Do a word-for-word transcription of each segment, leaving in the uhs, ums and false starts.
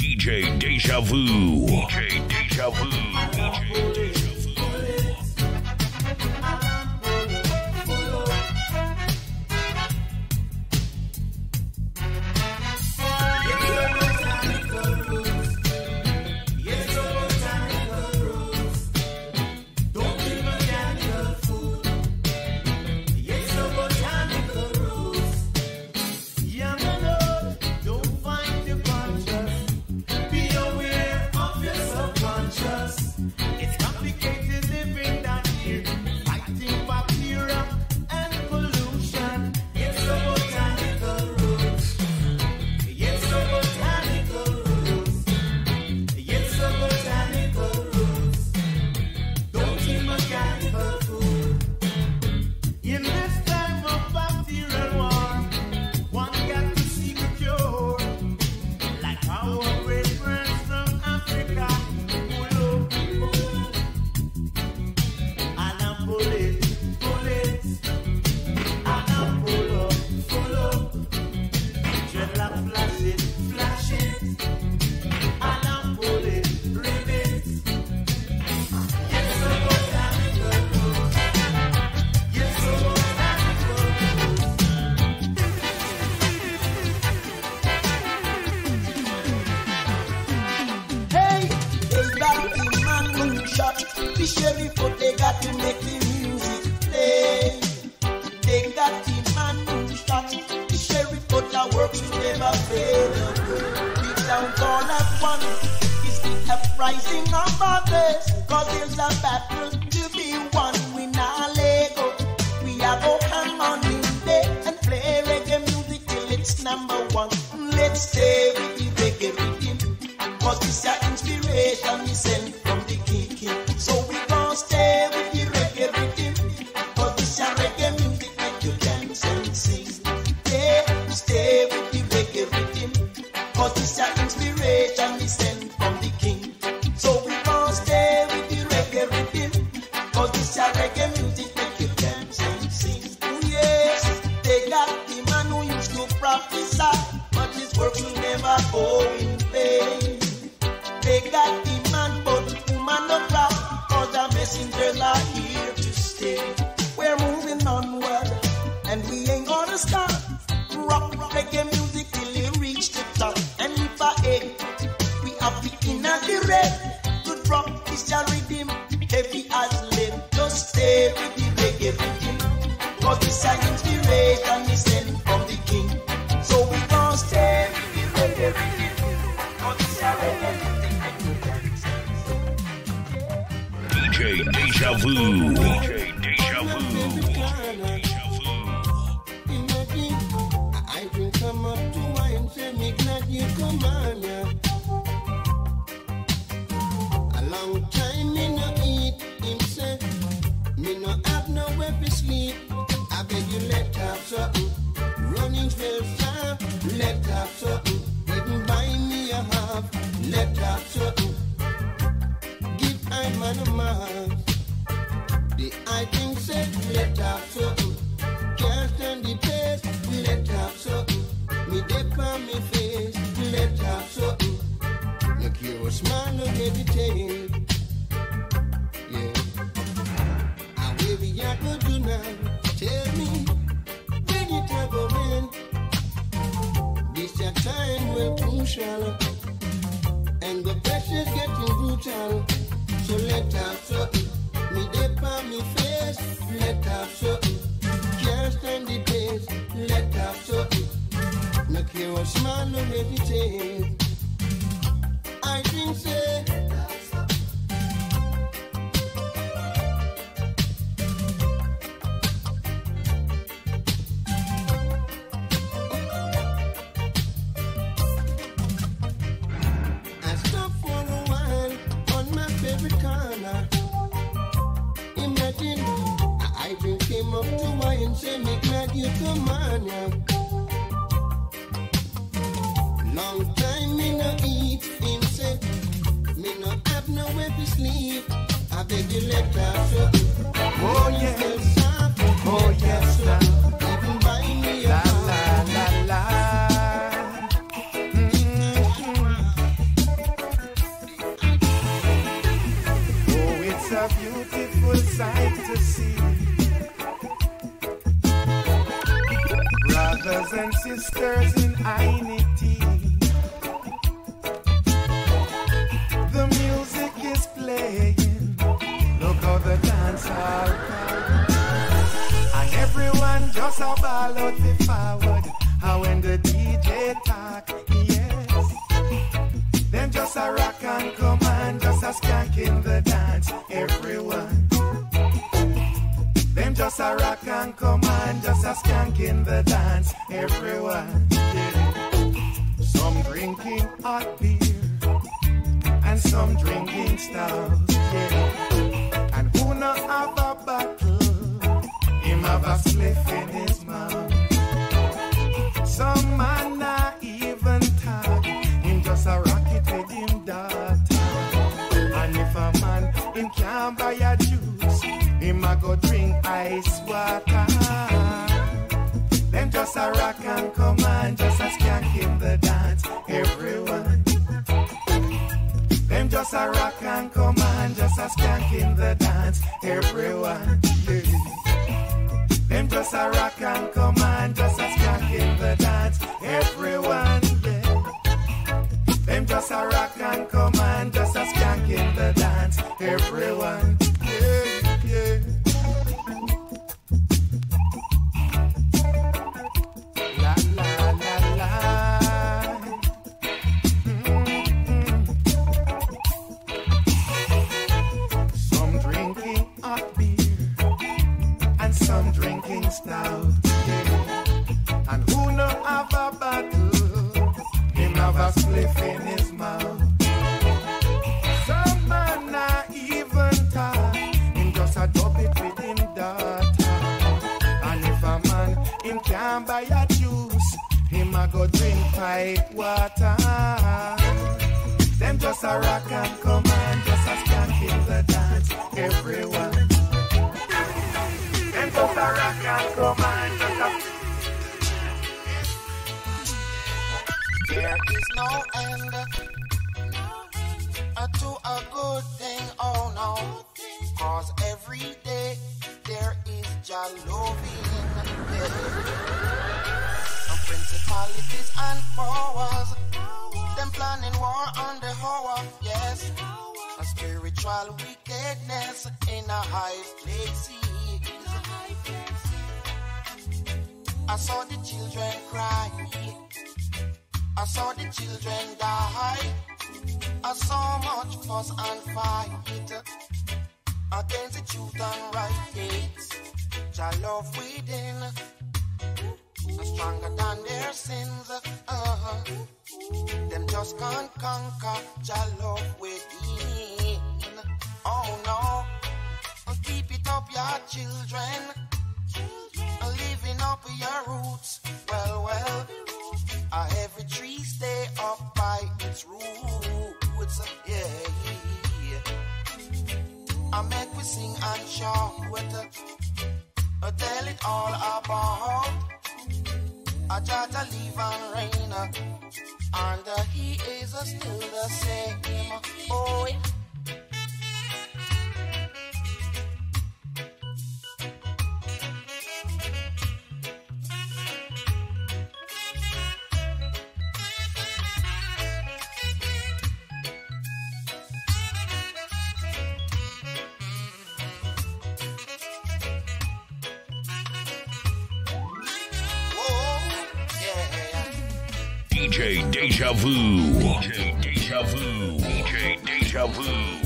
D J Deja Vu. D J Deja Vu. D J Deja Vu. see. Brothers and sisters in unity. The music is playing. Look how the dance hall come. And everyone just a ball out the forward. How when the D J talk, yes. Them just a rock and command, just a skank in the dance, everyone. Them just a rock and command, just a skank in the dance, everyone. Yeah. Some drinking hot beer, and some drinking stout, yeah. And who not have a bottle, him have a spliff in his mouth. Some man not even talk, him just a rock it with him daughter. And if a man him can't buy a juice, him a go drink ice water. Them just a rock and command, just a skank in the dance, everyone. Them just a rock and command, just a skank in the dance, everyone. Yeah. Them just a rock and command, just a skank in the dance, everyone. Yeah. Them just a rock and command, just a skank in the dance, everyone. Yeah, yeah. La la la la. Mm-hmm. Some drinking hot beer and some drinking stout. Yeah. And who no have a bottle, him have a spliff in his mouth. Some man not even talk, him just a dub it with him daughter. And if a man him can't buy a juice, him a go drink pipe water. Them just a rock and command, just a skank in the dance, everyone. Them just a rock and command, just a. There is no end uh, to a good thing, oh no. Cause every day there is Jalovin. Yeah. Principalities and powers, them planning war on the Hoa, yes. A spiritual wickedness in a high place. I saw the children cry, I saw the children die, I saw much fuss and fight against the truth and right. Jah love within, stronger than their sins. Uh-huh. Them just can't conquer Jah love within. Oh no, keep it up, your children, living up your roots. Well, well, uh, every tree stay up by its roots. Yeah, yeah. I make we sing and shout, uh, tell it all about a Jah to live and reign, and uh, he is uh, still the same. Oh yeah. D J Deja Vu. D J Deja Vu. D J Deja Vu.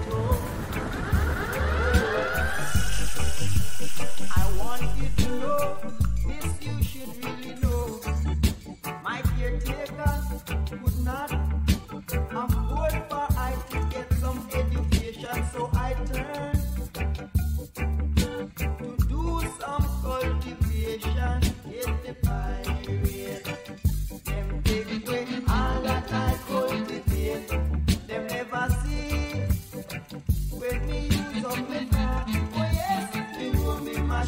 I want you to know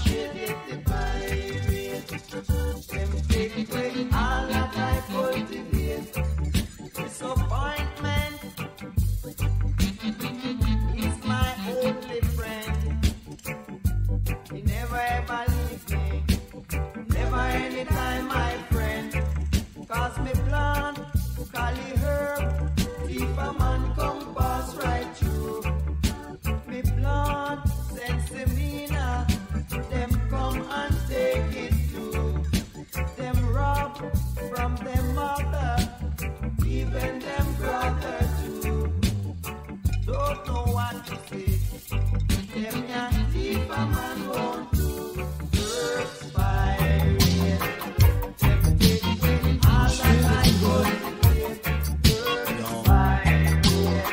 shade it the pirate. Them take away all that I cultivate. Disappointment is my only friend. He never ever leave me, never anytime my friend. Cause me plant, cali herb, if a man come pass right through. Me plant, sensimina, them come and take it too. Them rob from them mother, even them brother too. Don't know what to say. Them can't leave a man won't do. Works by rain. Them take away all that I cultivate. Works by rain.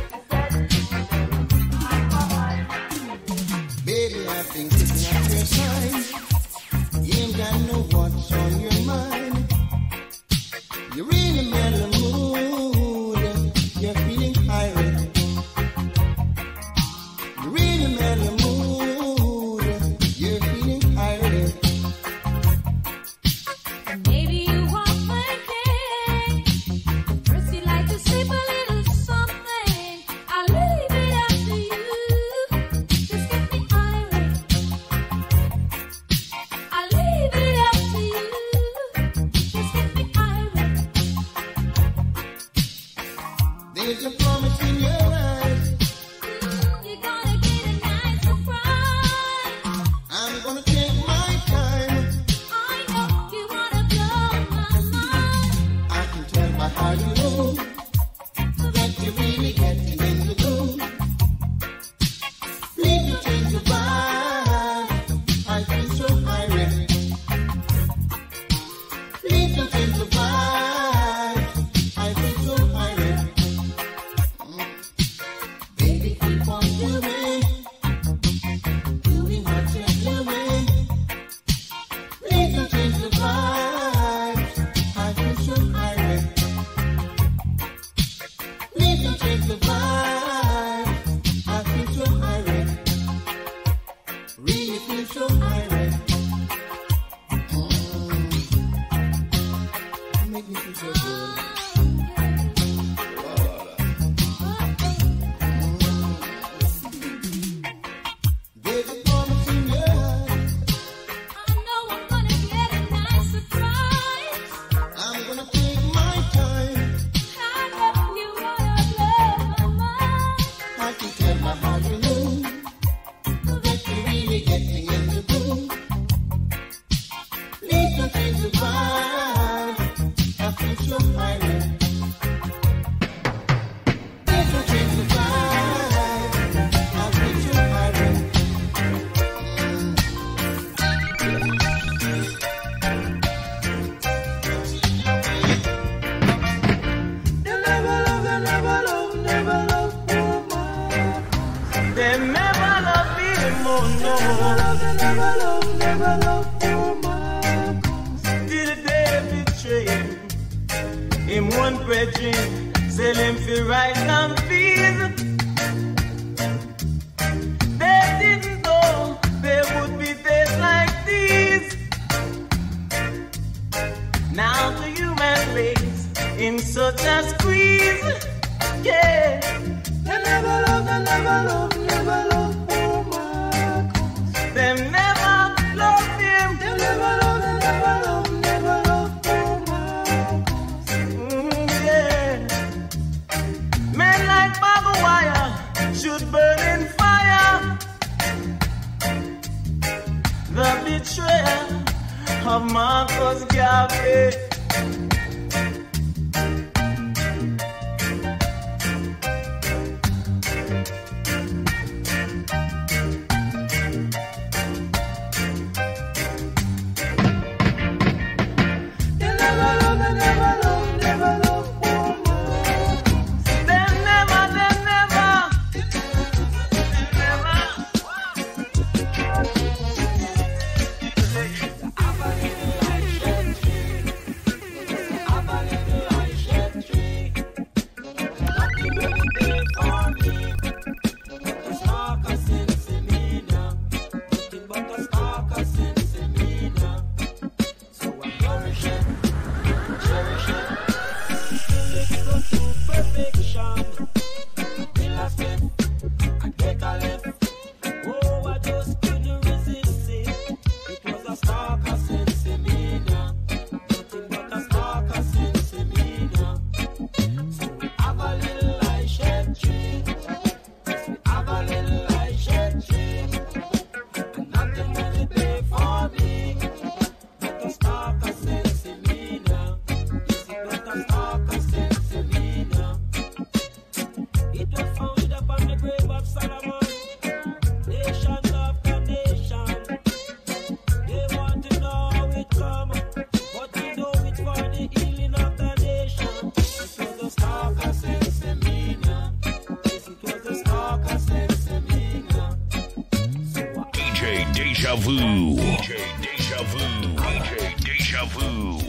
Baby, I've been kicking up your side. You ain't got no what's on your mind. You're in a mellow mood. You're feeling irate. You're in a mellow mood. You're feeling irate. Maybe you want my cake. First you like to sleep a little something. I'll leave it up to you. Just get me irate. I'll leave it up to you. Just get me irate. There's a promise in your eyes. You're gonna get a nice surprise. I'm gonna take my time. I know you wanna blow my mind. I can tell by how you move that you're really getting in the mood. Please don't change your vibe. I feel so irate. Please don't change your vibe. I feel so irate. Mm. Baby, keep on doing, doing what you're doing. Please don't change the vibe. I feel so irate. Please don't change the vibe. I feel so irate. Really feel so irate. Mm. Make me feel so good. There's a promise in your eyes. I know I'm gonna get a nice surprise. I'm gonna take my time. I know you wanna blow my mind. I can tell by how you move that you're really getting in the mood. Please don't change the vibe. I feel so irate. Please don't change the vibe. I feel so irate. Mm. They never love, they never love, never love woman. They never love me more, no. They never love, they never love, never love woman. Till they betray him. Him one brethren, sell him for rice and peas. They didn't know there would be days like these. Now the human race in such a squeeze. Yeah. They never love, they never love, never love woman. Them never love him. They never love, they never love, never love woman. Mm, yeah. Men like barbed wire should burn in fire. The betrayer of Marcus Garvey. They never love, they never love, never love woman. They never, they never, never. Deja Vu. D J Deja Vu. D J Deja Vu.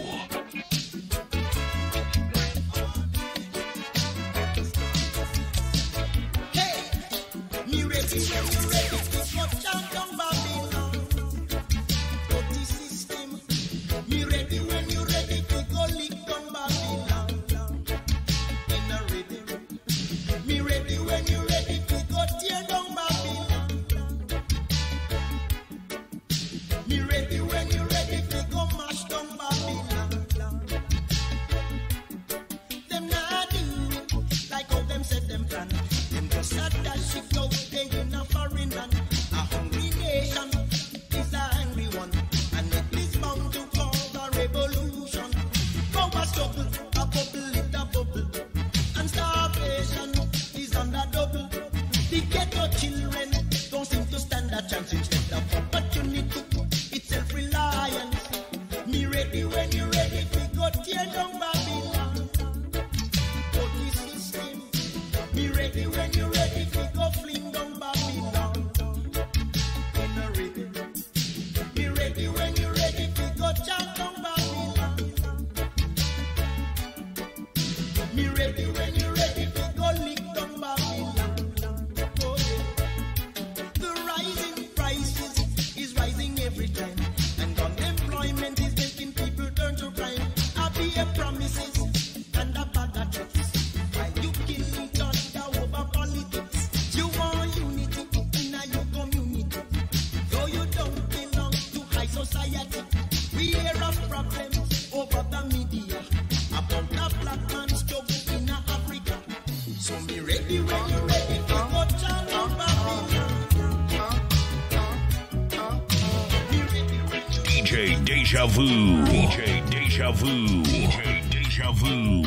D J Deja Vu. D J Deja Vu. D J Deja Vu.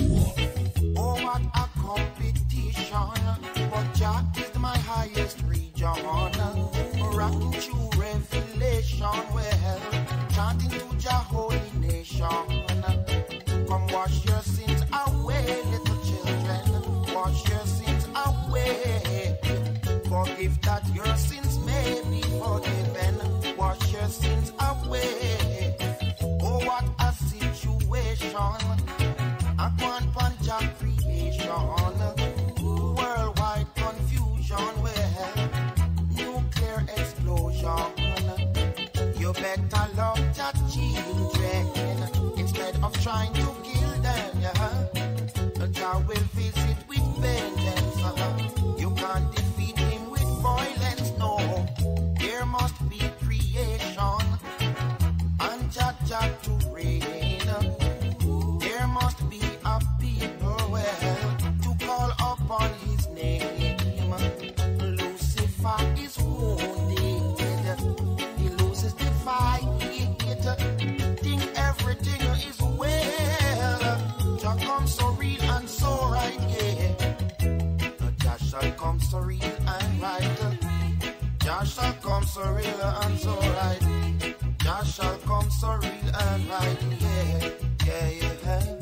Oh, what a competition. But Jah is my highest region. Rocking true revelation. Well, chanting to Jah holy nation. Come wash your sins away, little children. Wash your sins away. Forgive that your sins may be forgiven. Wash your sins away. Oh, what a situation. A one punch of creation. Worldwide confusion. Well, nuclear explosion. You better love your children instead of trying to kill them. Yeah, Jah will visit with vengeance. You can't defeat him with violence. No, there must be creation and Jah Jah to reign. There must be a people, well, to call upon his name. Lucifer is wounded. He loses the fight. Think everything is well. Jah comes so real and so right, yeah. Jah shall come so real and right. Jah shall come so real and so right. Jah shall come so real and right, yeah, yeah, yeah.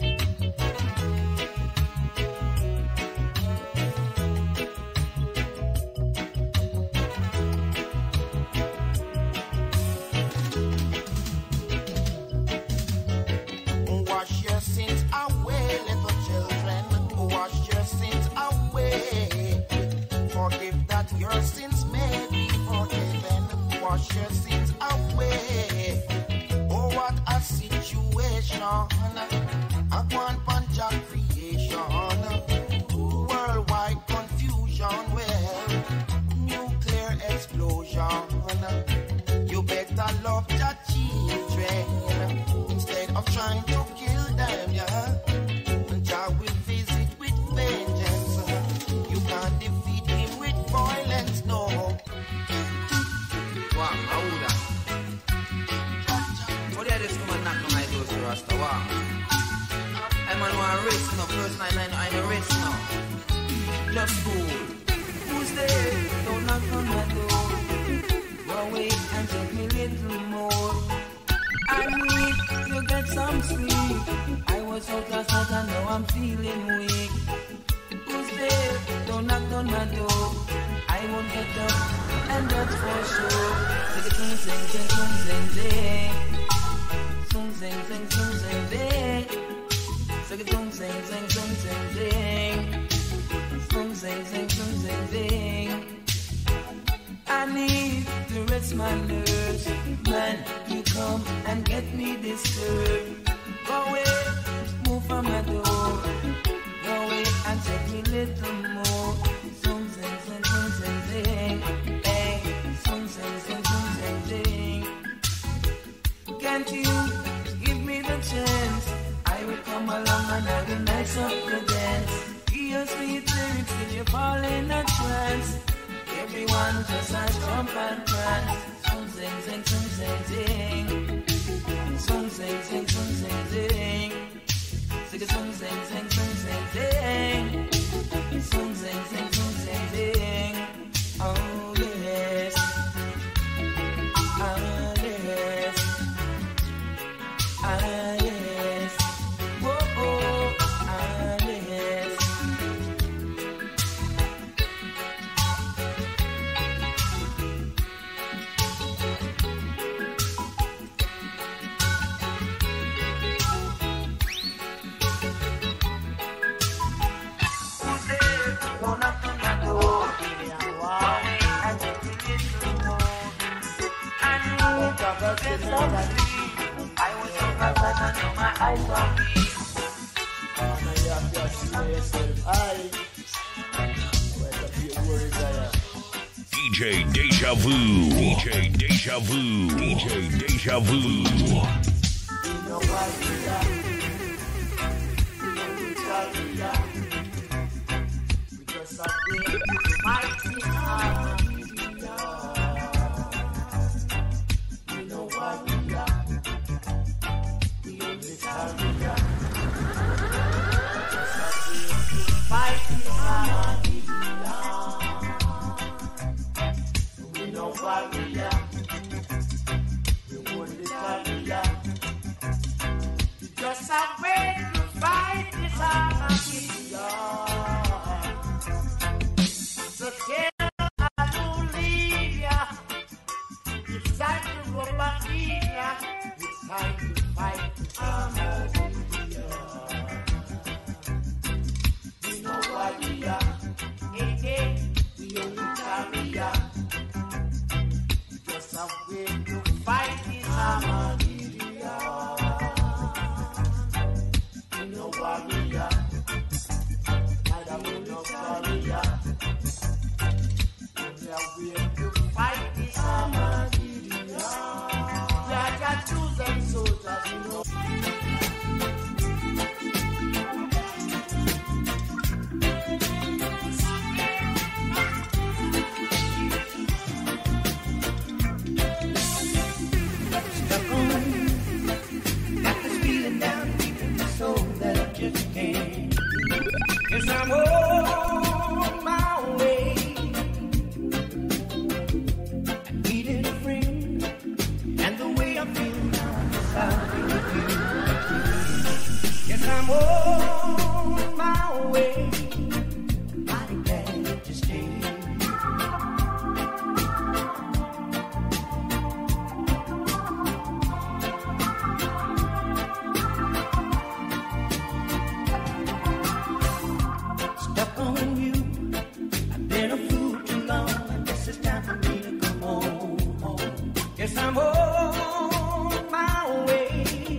Wash your sins away, little children. Wash your sins away. Forgive that your sins may be forgiven. Wash your sins away. Oh, what a situation. A one punch of creation. Worldwide confusion. Well, nuclear explosion. You better love your children instead of trying to kill them, yeah. Jah will visit with vengeance. You can't defeat him with violence, no. Wow, how would that? What did this woman knock on my door to Rasta? Wow. I'm on one risk now. First night I know risk now. Just cool. Who's there? Don't knock on my door. Go wait and take me a little more. I need to get some sleep. I was so last night and now I'm feeling weak. Who's there? Don't knock on my door. I I won't get up, and that's for sure. Sing it, sing, sing, sing, sing, sing, sing. Sing, sing, sing, sing, sing, sing. Sing it, sing, sing, sing, sing, sing, sing. Sing, sing, sing, sing, sing, sing. I need to rest my nerves. Man, you come and get me disturbed. Go away, move from my door. Go away and take me little more. Sing, sing, sing, sing, sing, sing. Hey, sing, sing, sing, sing, sing, sing. Can't you give me the chance? I will come along and I will nice up the dance. Hear sweet lyrics till you fall in a trance. Everyone just a jump and prance. Sing, sing, sing, sing, sing, sing. Sing, sing, sing, sing, sing, sing. Sing, sing, sing, sing, sing, sing, sing. Sing, sing, sing, sing, sing, sing. Oh yes. Ah yes. Ah yes. Whoa, oh, ah yes. I was so glad that I know my eyes on me. D J Deja Vu. D J Deja Vu. D J Deja Vu. Just a way to fight this harmony. So tell I don't leave ya. It's time to go back here. It's time to fight this harmony. We know what we are. Hey, hey, we only carry ya. Just a way to fight this harmony. Warrior, Madam no warrior. We are here to fight this harmony. We are just chosen soldiers, you know. Got this feeling down deep in the soul that I just can't. Yes, I'm on my way. I needed a friend, and the way I feel now, yes, I'll be with you. Yes, I'm on my way. I'm glad to stay. Yes, I'm on my way.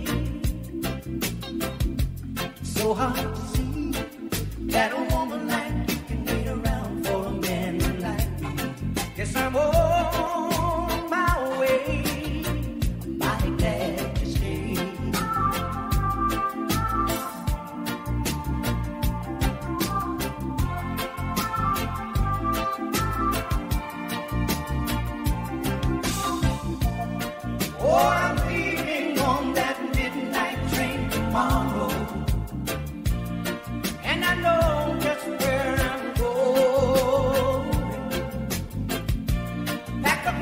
So hard to see that a woman like you can wait around for a man like me. Yes, I'm on my way. I'm mighty glad to stay. Oh, I'm leaving on that midnight train tomorrow, and I know just where I'm going. Pack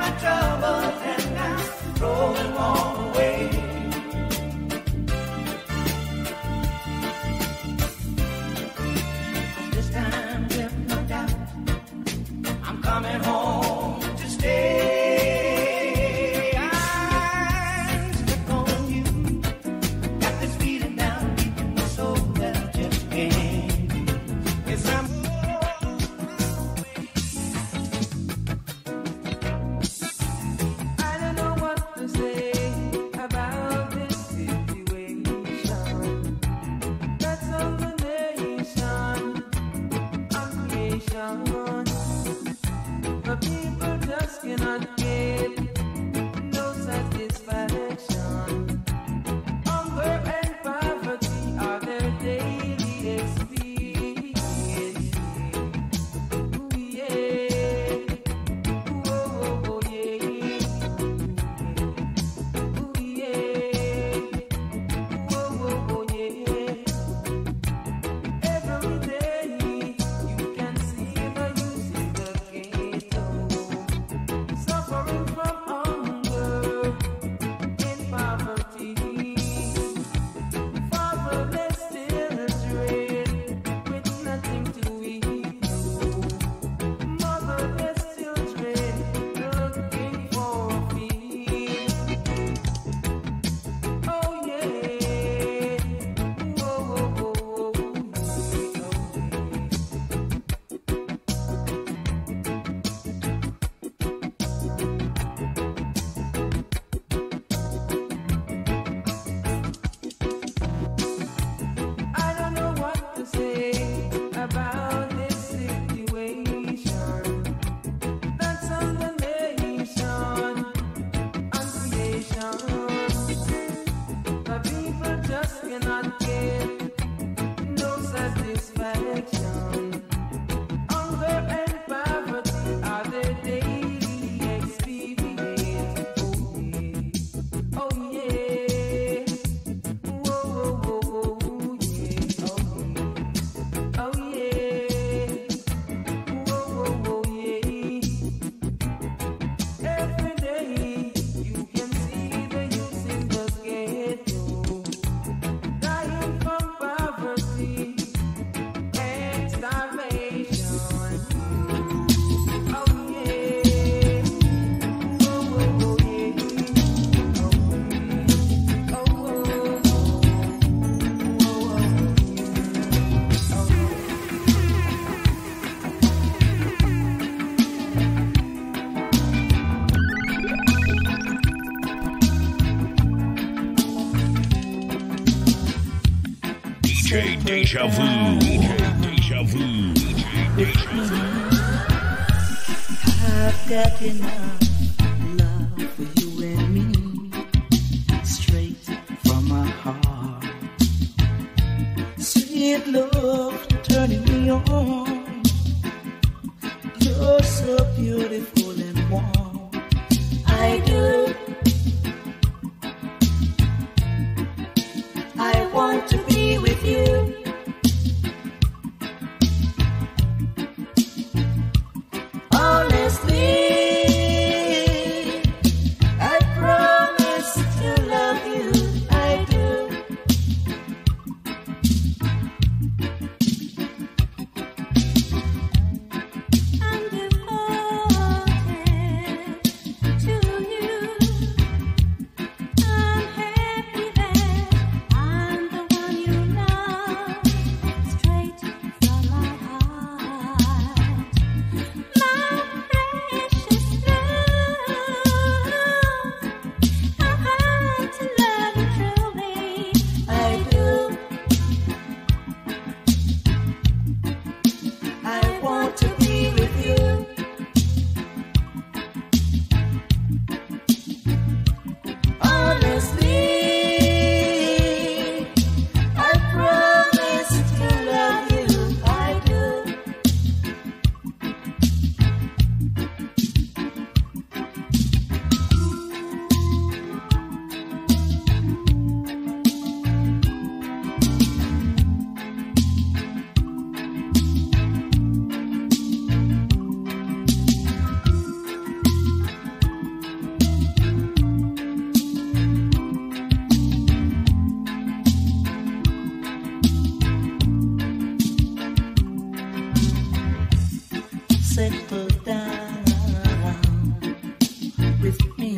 cannot get no satisfaction. Hunger and poverty are their daily experience. Ooh, yeah. Ooh, oh, oh, yeah. Ooh, yeah. Ooh, oh, oh, yeah. Every day you can see the youth in the ghetto, suffering from hunger and poverty. Fatherless children with nothing to eat. Motherless children looking for a feed. Oh yeah. Whoa, whoa, whoa, whoa. I don't know what to say about this situation. That's on the nation and creation. The people just cannot get no satisfaction. Hunger and poverty are their daily experience. Oh yeah, whoa, whoa, whoa, whoa, yeah, oh yeah, whoa, whoa, whoa, yeah. Every day you can see the youth in the ghetto, dying from poverty and starvation. Oh yeah, whoa, whoa, whoa, yeah. Oh, oh, D J Deja Vu. D J Deja Vu. D J Deja Vu. I've got enough love for you and me, straight from my heart. Sweet love turning me on. You're so beautiful and warm. I do. I want to be with you. Honestly, I promise to love you. I do. I'm devoted to you. I'm happy that I'm the one you love, straight from my heart. My precious love, I've had to love you truly. I do. I want to be with you. Honestly, I promise to love you. I do. Settle down with me.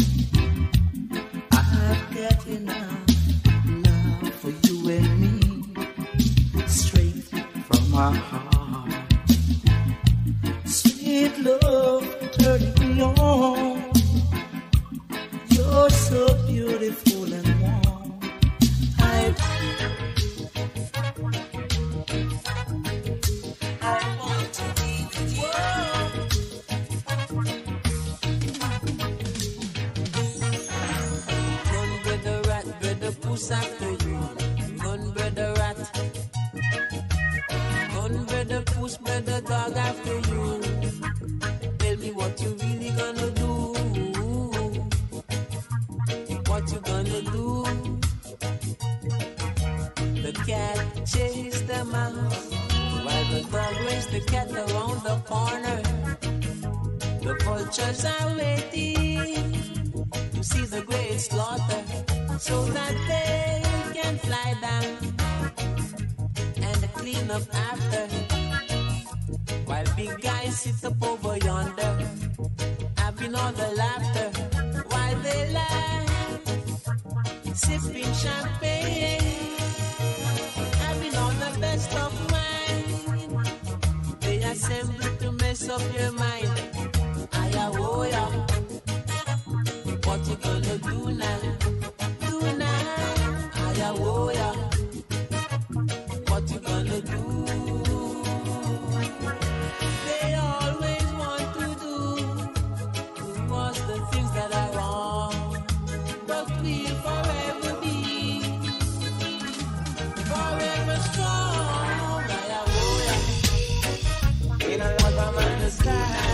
I've got enough love for you and me, straight from my heart. Sweet love turning me on. You're so beautiful and warm. I I want to be with you. after you. Gun brother rat. Gun brother push brother dog after you. Tell me what you really gonna do. What you gonna do? The cat chased the mouse, while the dog raced the cat around the corner. The vultures are waiting to see the great slaughter, so that they can fly down and clean up after. While big guys sit up over yonder, having all the laughter, while they laugh, sipping champagne, having all the best of wine. They assemble to mess up your mind. Ayawoya, what you gonna do now? Do now, Ayawoya, what you gonna do? They always want to do to us the things that are wrong, but we'll forever be, forever strong. Ayawoya, in a love man's style.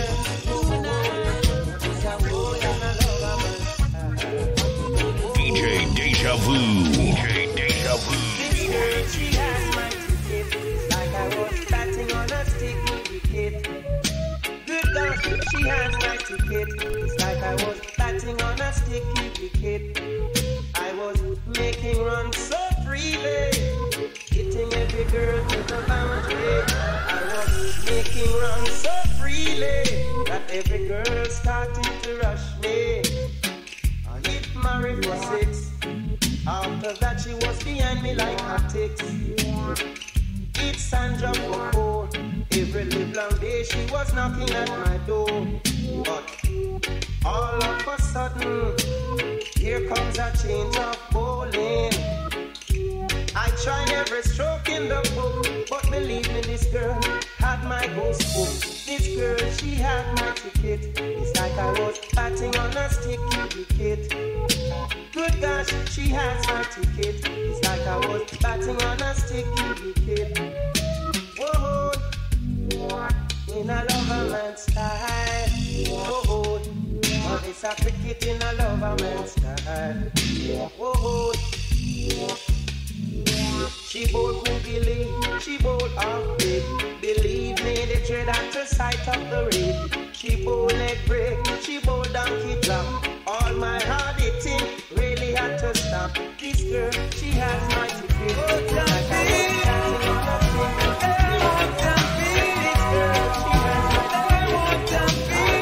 D J Deja Vu. D J Deja Vu. This girl, she has my ticket. It's like I was batting on a sticky wicket. Good God, she has my ticket. It's like I was batting on a sticky wicket. I was making runs so freely, hitting every girl to the boundary. I was making runs so freely that every girl started to rush me. I hit Mary for six. After that, she was behind me like hotcakes. It's Sandra for four. Every live long day, she was knocking at my door. But all of a sudden, here comes a change of bowling. I tried every stroke in the book, but believe me, this girl had my ghost book. This girl, she had my ticket. It's like I was batting on a sticky wicket. Good gosh, she has my ticket. It's like I was batting on a sticky wicket. Whoa, in a lover man's style. Whoa, but it's a cricket in a lover man's style. Whoa, she bowled googly, she bowled off big. Believe me, they dread at the sight of the red. She bowled leg break, she bowled donkey drop. All my hard hitting really had to stop. This girl, she has my ticket. Oh, like I was standing on a stick. This girl, she has my ticket.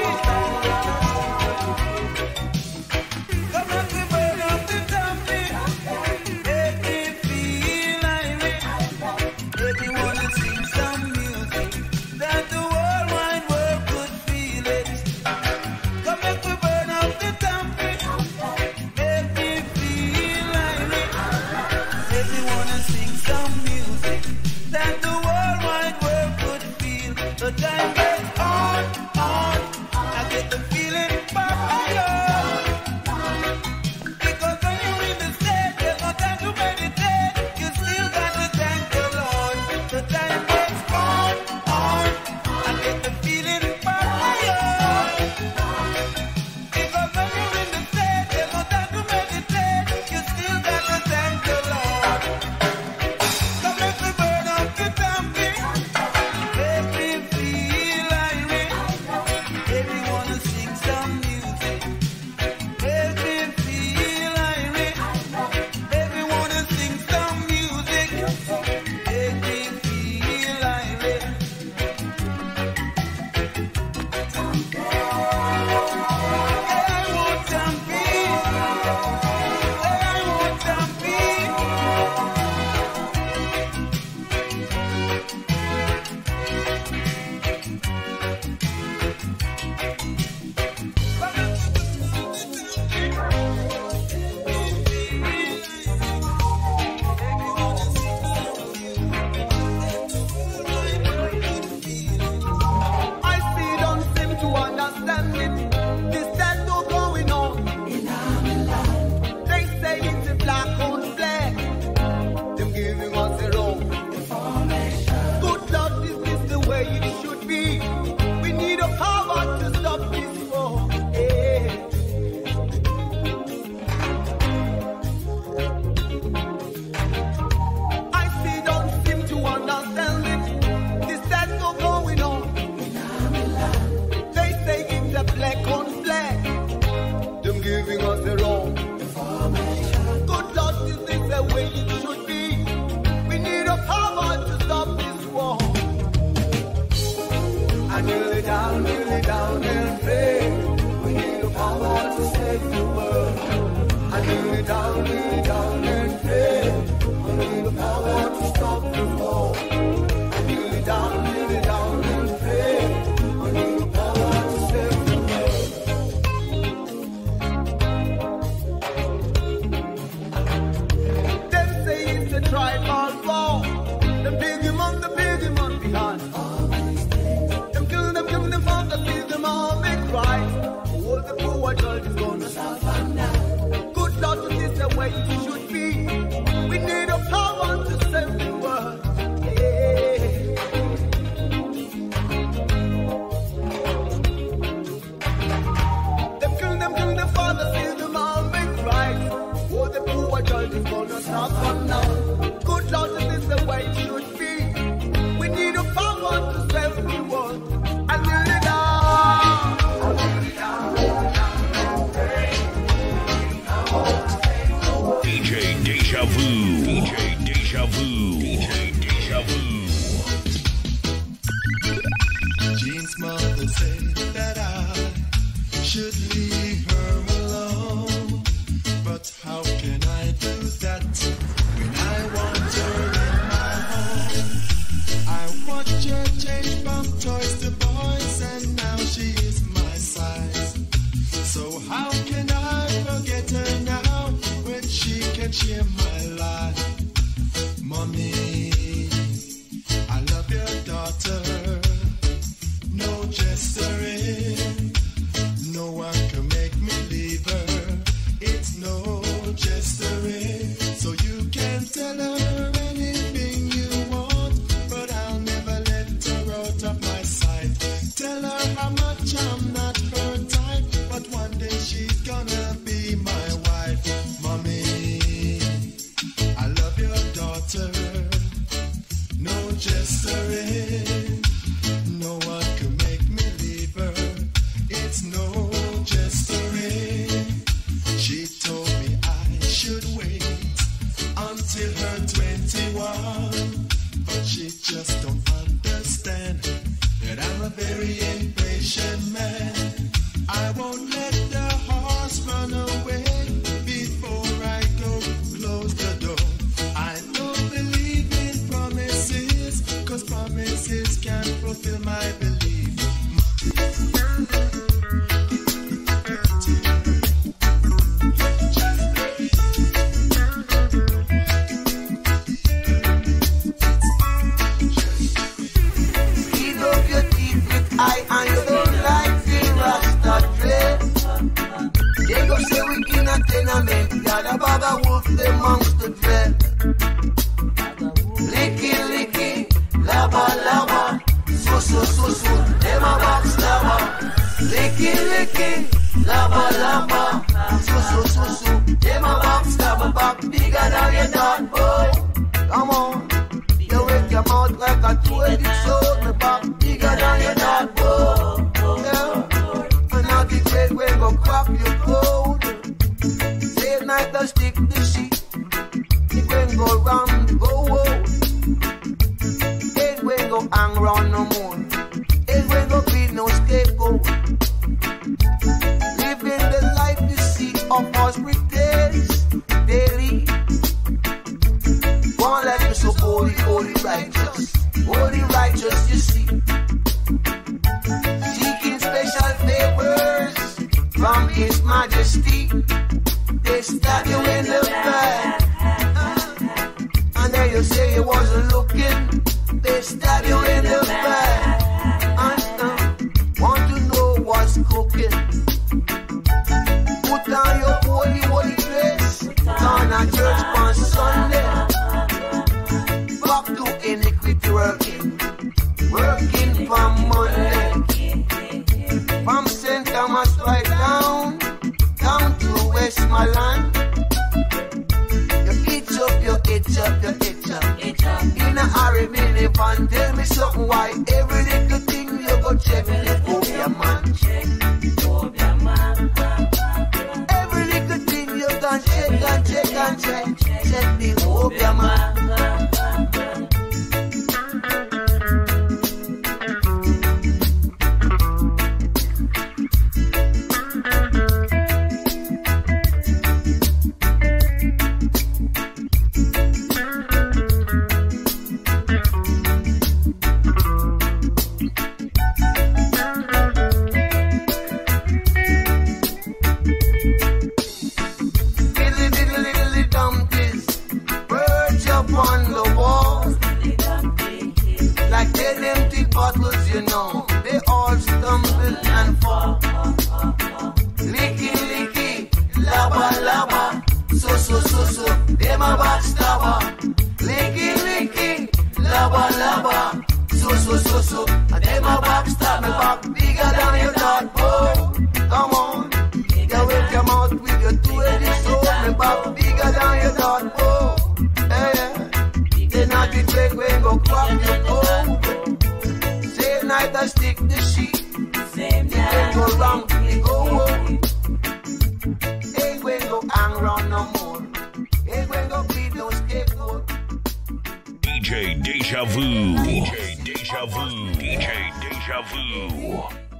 Come on, we burn up the topic. Make me feel like it. If you wanna sing some music that the whole wide world could feel it. Come make we burn up the topic. Make me feel like it. If you wanna sing some Deja Vu. D J Deja Vu. Jean's mother said that I should leave her alone. But how can I do that when I want her in my home? I watch her change from toys to boys, and now she is my size. So how can I forget her now when she can share my life? Mommy, I love your daughter. No gesturing, no one can make me leave her. It's no gesturing, so you can tell her anything you want, but I'll never let her out of my sight. Tell her how much I'm not her type, but one day she's gonna be my wife. Mommy, I love your daughter. No gesturing, no one can make me leave her. It's no gesturing. She told me I should wait until her twenty-one, but she just don't understand that I'm a very impatient man. I won't let the horse run away before I go close the door. I don't believe in promises, 'cause promises can't fulfill my belief. Clean up your teeth with eye and you don't like the Rasta dread. They go say we in a tenement, got a bag of wolf amongst the dread. Licky, licky, lava, lava, so, so, so, so, them a backstabber. Licky, licky, lava, lava, so, so, so, so, them a backstabber. Back bigger than your dad, boy. Come on, you wake your mouth like a two-headed sword. Me back bigger than your dad, boy. Yeah, and now the trade will go crack your code. Same night I stick the sheet. It will go round, go out. It will go hang round no more. It will go be no scapegoat. Living the life you see of us pretends daily. One life is so holy, holy, righteous. Holy, righteous, you see. Seeking special favors from His Majesty. They stab you in the back. And then you say you wasn't looking. They stab you in the back. And uh, want to know what's cooking. Put on your holy, holy dress. Turn a church on Sunday. Back to iniquity working. Working from Monday. From Saint Thomas right down. Down to Westmoreland. You itch up, you itch up, you itch up. In a hurry, minivan, tell me something why every little thing you go check the phobia man. Every little thing you can check and check and check, check the phobia man. You know, they all stumble and fall. Licky, licky, lava, lava, so, so, so, so, them a backstabber. Licky, licky, lava, lava, so, so, so, so, them a backstabber. Back bigger than your dad, boy. Come on, you wake your mouth with your two-headed sword. Me back bigger than your dad, boy. Hey, yeah, they not the trade when go crack your code. Night I stick the sheet. Same night. It go wrong, it go home. Ain't going go hang round no more. Ain't going go be no scapegoat. Vu. D J Deja Vu. D J Deja Vu.